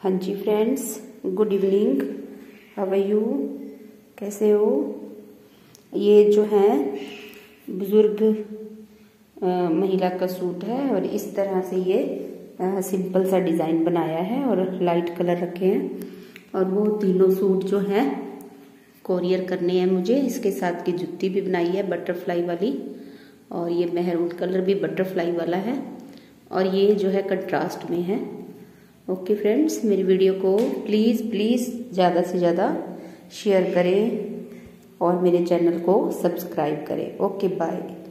हाँ जी friends, good evening. How are you? कैसे हो? ये जो है बुजुर्ग महिला का सूट है और इस तरह से ये सिंपल सा डिज़ाइन बनाया है और लाइट कलर रखे हैं। और वो तीनों सूट जो हैं कोरियर करने हैं मुझे। इसके साथ की जुत्ती भी बनाई है बटरफ्लाई वाली, और ये मेहरून कलर भी बटरफ्लाई वाला है, और ये जो है कंट्रास्ट में है। ओके फ्रेंड्स, मेरी वीडियो को प्लीज़ ज़्यादा से ज़्यादा शेयर करें और मेरे चैनल को सब्सक्राइब करें। Okay bye.